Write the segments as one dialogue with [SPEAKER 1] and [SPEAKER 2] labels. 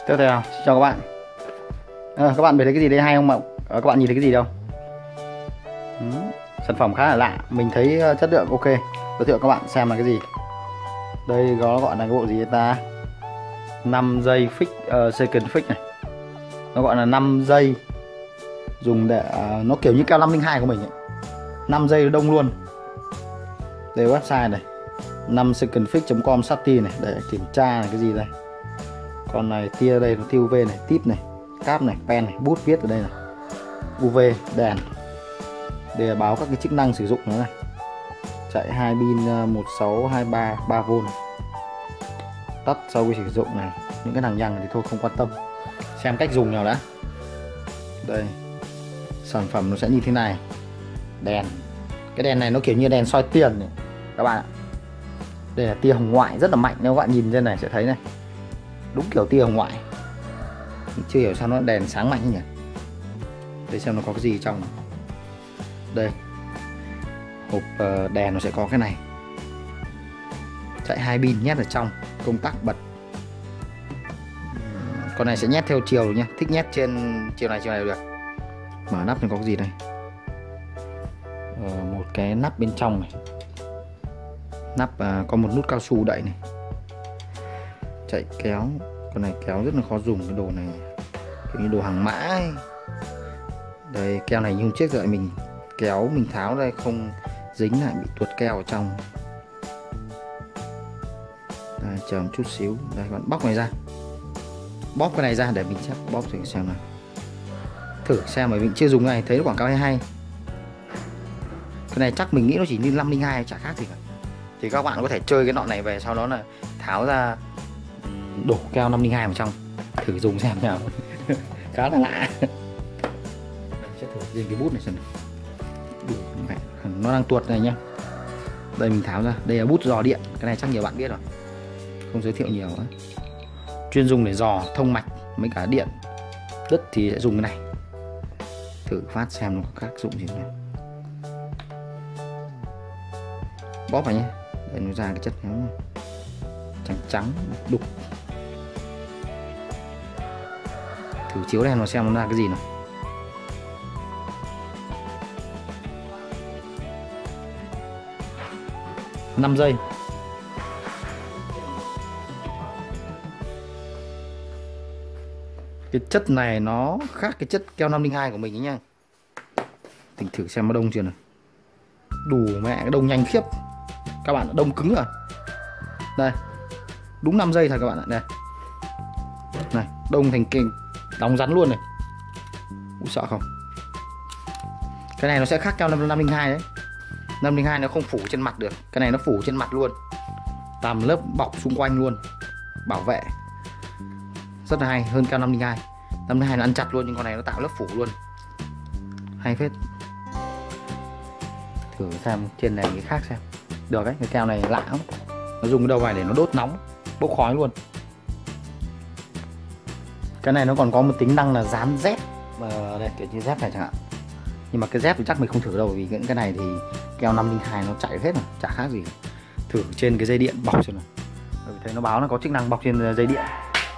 [SPEAKER 1] Tiếp theo, xin chào các bạn. Các bạn thấy cái gì đây hay không ạ? Các bạn nhìn thấy cái gì đâu? Sản phẩm khá là lạ, mình thấy chất lượng ok. Giới thiệu các bạn xem là cái gì. Đây nó gọi là cái bộ gì ta? 5 giây fix, second fix này. Nó gọi là 5 giây dùng để nó kiểu như keo 502 của mình ấy. 5 giây đông luôn. Đây website này, 5secondfix.com sati này, để kiểm tra là cái gì đây. Còn này tia đây, nó tia UV này, tip này, cáp này, pen này, bút viết ở đây này, UV, đèn để báo các cái chức năng sử dụng nữa này. Chạy 2 pin 1623 3V này. Tắt sau khi sử dụng này. Những cái lằng nhằng này thì thôi không quan tâm. Xem cách dùng nào đã. Đây, sản phẩm nó sẽ như thế này. Đèn, cái đèn này nó kiểu như đèn soi tiền này các bạn ạ. Đây là tia hồng ngoại rất là mạnh, nếu các bạn nhìn trên này sẽ thấy này, đúng kiểu tia hồng ngoại. Chưa hiểu sao nó đèn sáng mạnh nhỉ. Đây xem nó có cái gì trong này. Đây, hộp đèn nó sẽ có cái này, chạy 2 pin nhét ở trong, công tắc bật. Con này sẽ nhét theo chiều nha, thích nhét trên chiều này được. Mở nắp thì có cái gì đây, một cái nắp bên trong này, nắp có một nút cao su đậy này, chạy kéo. Con này kéo rất là khó dùng, cái đồ này kiểu như đồ hàng mã ấy. Đây, keo này như hôm trước rồi mình kéo, mình tháo ra không dính lại, bị tuột keo ở trong. Đây, chờ một chút xíu. Đây, bạn bóc này ra, bóp cái này ra để mình chắc bóp thử xem nào, thử xem, bởi mình chưa dùng này, thấy nó quảng cáo hay. Cái này chắc mình nghĩ nó chỉ như 502, chả khác gì cả. Thì các bạn có thể chơi cái nọ này về, sau đó là tháo ra đổ keo 502 vào trong, thử dùng xem nào. Khá là lạ. Sẽ thử riêng cái bút này xem nào. Nó đang tuột này nhá. Đây mình tháo ra, đây là bút dò điện, cái này chắc nhiều bạn biết rồi, không giới thiệu nhiều nữa. Chuyên dùng để dò thông mạch mấy cả điện đứt thì sẽ dùng cái này. Thử phát xem nó có tác dụng gì nhé. Bóp vào nhé. Đây nó ra cái chất nó trắng trắng đục. Thử chiếu đèn vào xem nó ra cái gì nào. Năm giây. Cái chất này nó khác cái chất keo 502 của mình ấy nha. Mình thử xem nó đông chưa nào. Đủ mẹ, cái đông nhanh khiếp. Các bạn, đông cứng rồi. Đây, đúng 5 giây thôi các bạn ạ. Đây, này, đông thành kềnh, đóng rắn luôn này. Ui, sợ không? Cái này nó sẽ khác keo 502 đấy. 502 nó không phủ trên mặt được, cái này nó phủ trên mặt luôn, làm lớp bọc xung quanh luôn, bảo vệ rất là hay, hơn keo 502. 502 nó ăn chặt luôn, nhưng con này nó tạo lớp phủ luôn, hay phết. Thử xem trên này cái khác xem. Được đấy, cái keo này lạ lắm. Nó dùng cái đầu này để nó đốt nóng, bốc khói luôn. Cái này nó còn có một tính năng là dán dép, đây kiểu như dép này chẳng hạn. Nhưng mà cái dép thì chắc mình không thử đâu, vì những cái này thì keo 502 nó chạy hết rồi, chả khác gì. Thử trên cái dây điện bọc xem nào. Thấy nó báo nó có chức năng bọc trên dây điện.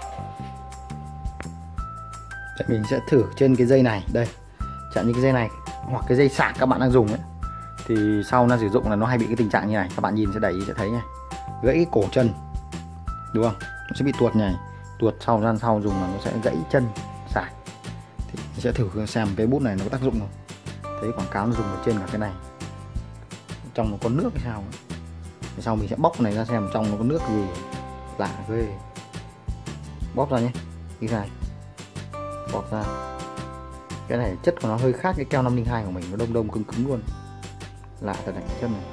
[SPEAKER 1] Mình sẽ thử trên cái dây này, đây, chẳng như cái dây này hoặc cái dây sạc các bạn đang dùng ấy, thì sau nó sử dụng là nó hay bị cái tình trạng như này. Các bạn nhìn sẽ để ý sẽ thấy nha, gãy cái cổ chân, đúng không? Nó sẽ bị tuột này, tuột sau gian sau dùng là nó sẽ gãy chân sạc. Thì mình sẽ thử xem cái bút này nó có tác dụng không. Thấy quảng cáo nó dùng ở trên cả cái này, trong nó có nước hay sao ấy. Thì sau mình sẽ bóc cái này ra xem trong nó có nước gì lạ ghê. Bóp ra nhé, đi này, bóp ra. Cái này chất của nó hơi khác cái keo 502 của mình, nó đông đông cứng cứng luôn, lạ thật này, chất này.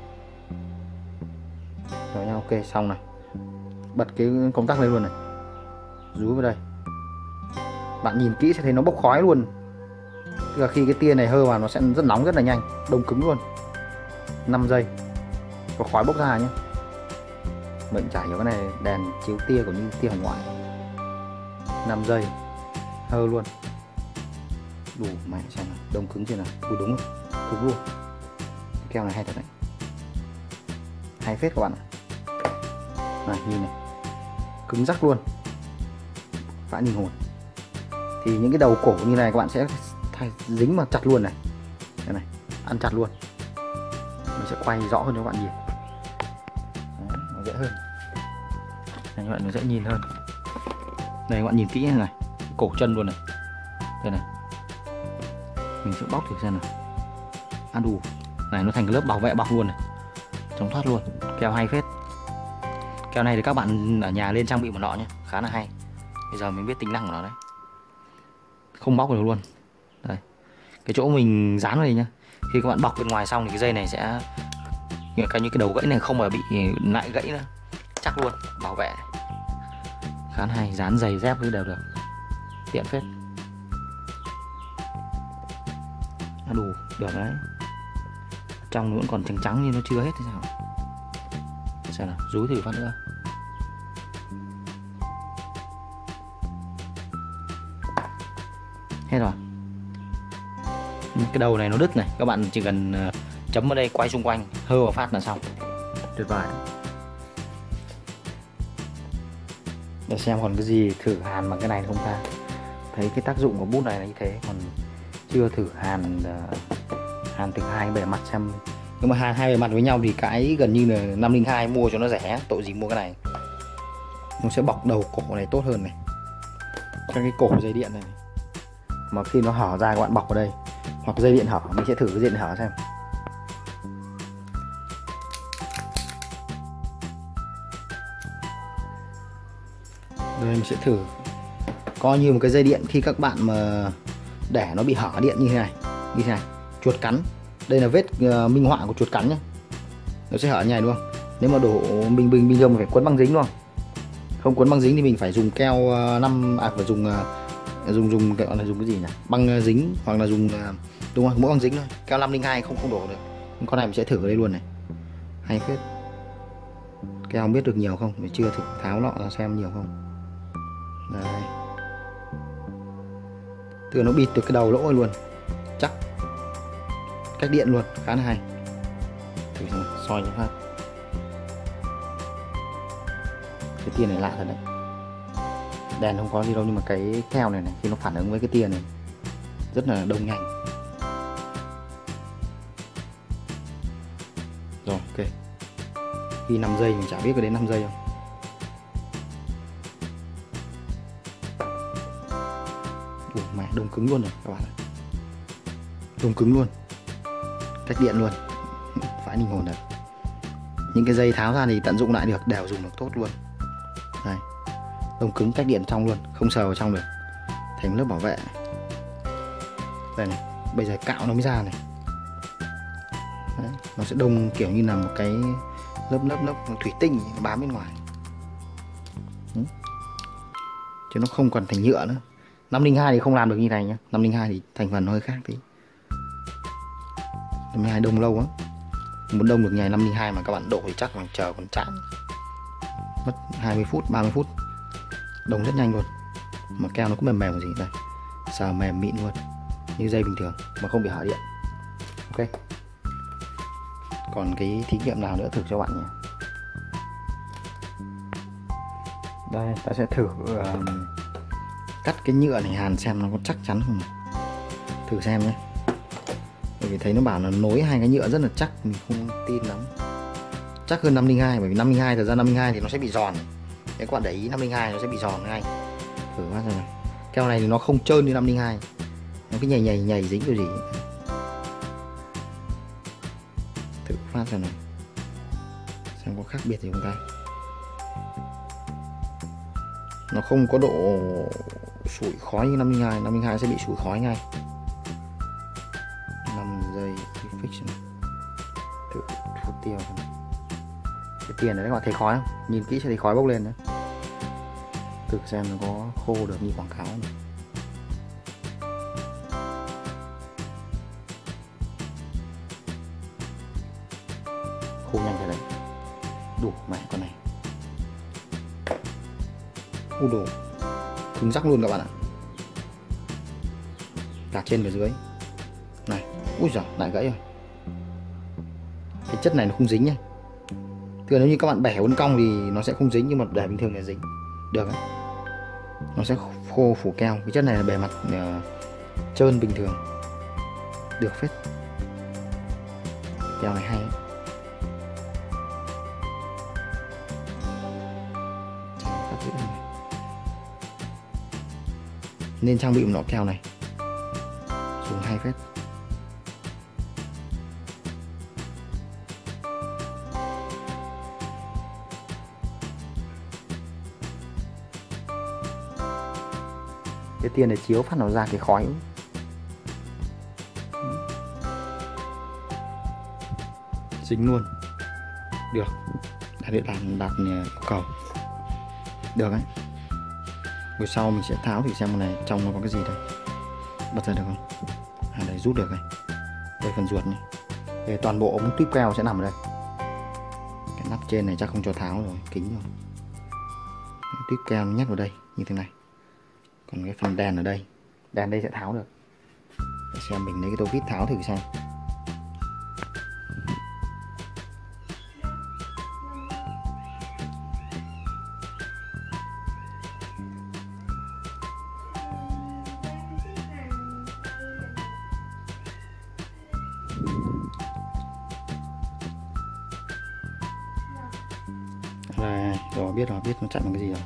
[SPEAKER 1] Rồi nha, ok, xong này. Bật cái công tắc lên luôn này, rúi vào đây. Bạn nhìn kỹ sẽ thấy nó bốc khói luôn. Tức là khi cái tia này hơ vào nó sẽ rất nóng, rất là nhanh, đông cứng luôn. 5 giây có khói bốc ra nhé. Mình chả hiểu cái này đèn chiếu tia của như tia hồng ngoại. 5 giây hơ luôn. Đủ mẹ xem nào, đông cứng chưa nào. Ui đúng rồi, cứng luôn. Cái keo này hay thật đấy, hay phết các bạn ạ. Này nhìn này, cứng rắc luôn. vãi linh hồn. Thì những cái đầu cổ như này các bạn sẽ dính mà chặt luôn này. Đây này, ăn chặt luôn. Mình sẽ quay rõ hơn cho các bạn nhìn. Đấy, nó dễ hơn. Này các bạn, nó dễ nhìn hơn. Đây các bạn nhìn kỹ này, cổ chân luôn này. Đây này. Mình sẽ bóc thử xem nào. Ăn đủ. Này nó thành cái lớp bảo vệ bọc luôn này. Chống thoát luôn. Keo hay phết. Keo này thì các bạn ở nhà lên trang bị một lọ nhé, khá là hay. Bây giờ mình biết tính năng của nó đấy. Không bóc được luôn. Đây. Cái chỗ mình dán vào đây nhá. Khi các bạn bọc bên ngoài xong thì cái dây này sẽ như cái đầu gãy này không mà bị lại gãy nữa. Chắc luôn, bảo vệ. Khá là hay, dán giày dép cứ đều được. Tiện phết. Đủ, được đấy. Trong nó vẫn còn trắng trắng nhưng nó chưa hết thế sao? Xem nào, rúi thử phát nữa. Hết rồi. Cái đầu này nó đứt này, các bạn chỉ cần chấm vào đây, quay xung quanh, hơ vào phát là xong. Tuyệt vời. Để xem còn cái gì thử hàn bằng cái này không ta. Thấy cái tác dụng của bút này là như thế, còn chưa thử hàn từ hai bề mặt xem. Nhưng mà hàn hai bề mặt với nhau thì cái gần như là 502 mua cho nó rẻ, tội gì mua cái này. Nó sẽ bọc đầu cổ này tốt hơn này. Cho cái cổ dây điện này. Mà khi nó hở ra các bạn bọc vào đây. Hoặc dây điện hở, mình sẽ thử cái dây điện hở xem. Đây mình sẽ thử. Coi như một cái dây điện khi các bạn mà để nó bị hở điện như thế này. Như thế này, chuột cắn. Đây là vết minh họa của chuột cắn nhé. Nó sẽ hở như này đúng không? Nếu mà đổ bình thường phải quấn băng dính đúng không? Không quấn băng dính thì mình phải dùng keo phải dùng gọi là dùng cái gì nhỉ? Băng dính hoặc là dùng đúng không? Mỗi băng dính thôi. Keo 502 không đổ được. Con này mình sẽ thử ở đây luôn này. Hay phết. Keo không biết được nhiều không? Mình chưa thử tháo lọ ra xem nhiều không. Đây. Từ nó bịt được cái đầu lỗ luôn. Chắc. Cách điện luôn, khá là hay. Thử xem, soi cho phát. Cái tia này lạ thật đấy. Đèn không có gì đâu nhưng mà cái keo này khi nó phản ứng với cái tia này rất là đông nhanh. Rồi, ok. Khi 5 giây mình chả biết có đến 5 giây không. Ủa mẹ, đông cứng luôn rồi các bạn ạ. Đông cứng luôn. Cách điện luôn. Phải linh hồn thật. Những cái dây tháo ra thì tận dụng lại được, đều dùng được tốt luôn. Đây. Đông cứng, cách điện trong luôn, không sờ vào trong được. Thành lớp bảo vệ. Đây này, bây giờ cạo nó mới ra này. Đấy. Nó sẽ đông kiểu như là một cái lớp thủy tinh bám bên ngoài. Chứ nó không còn thành nhựa nữa. 502 thì không làm được như này nhá. 502 thì thành phần nó hơi khác tí. 502 đông lâu á. Muốn đông được nhài 502 mà các bạn độ thì chắc là chờ còn chán. Mất 20 phút, 30 phút. Đông rất nhanh luôn. Mà keo nó cũng mềm mềm gì đây. Sờ mềm mịn luôn. Như dây bình thường mà không bị hở điện. Ok. Còn cái thí nghiệm nào nữa thử cho bạn nhé. Đây, ta sẽ thử cắt cái nhựa này hàn xem nó có chắc chắn không. Thử xem nhé. Bởi vì thấy nó bảo là nối hai cái nhựa rất là chắc, mình không tin lắm. Chắc hơn 502, bởi vì 502 thật ra 502 thì nó sẽ bị giòn. Nếu các bạn để ý 502 nó sẽ bị giòn ngay. Thử phát rồi này. Keo này thì nó không trơn như 502. Nó cứ nhảy dính kiểu gì. Thử phát rồi này. Xem có khác biệt gì không ta. Nó không có độ sủi khói như 502. 502 sẽ bị sủi khói ngay. 5 giây fix này. Thử phút tiêu này. Cái tiền này các bạn thấy khói không? Nhìn kỹ sẽ thấy khói bốc lên đấy. Thử xem nó có khô được như quảng cáo này. Khô nhanh thế đấy. Đủ mẹ con này. Đồ cứng rắc luôn các bạn ạ. Cả trên và dưới. Này, ui giời, lại gãy rồi. Cái chất này nó không dính nhá. Thường nếu như các bạn bẻ uốn cong thì nó sẽ không dính, nhưng mà để bình thường là dính. Được đấy. Nó sẽ khô phủ keo. Cái chất này là bề mặt trơn bình thường, được phết. Keo này hay ấy. Nên trang bị một lọ keo này, dùng hay phết. Cái tiền để chiếu phát nó ra cái khói. Dính luôn. Được. Đạt yêu cầu. Được đấy. Buổi sau mình sẽ tháo thử xem này trong nó có cái gì đây. Bật ra được không? À đây, rút được này. Đây phần ruột này. Đây, toàn bộ ống tuyếp keo sẽ nằm ở đây. Cái nắp trên này chắc không cho tháo rồi, kính rồi. Tuyếp keo nó nhét vào đây như thế này. Còn cái phần đèn ở đây, đèn đây sẽ tháo được. Để xem mình lấy cái tô vít tháo thử xem. Đây, rồi biết nó chạy bằng cái gì rồi.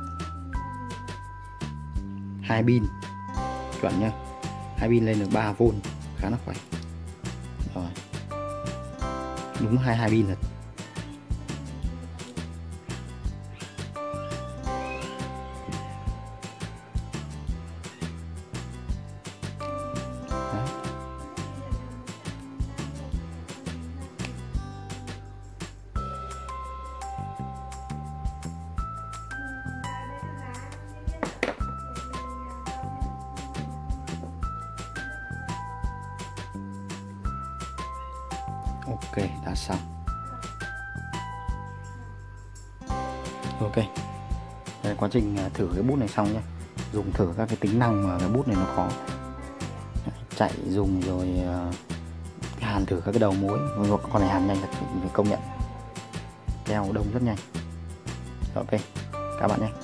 [SPEAKER 1] 2 pin chuẩn nhá, 2 pin lên được 3V, khá là khỏe. Rồi, đúng 22 pin thật. Đấy. Ok, đã xong. Ok, đây, quá trình thử cái bút này xong nhé. Dùng thử các cái tính năng mà cái bút này nó có. Chạy dùng rồi hàn thử các cái đầu mối. Con này hàn nhanh thật, phải công nhận. Keo đông rất nhanh. Ok, các bạn nhé.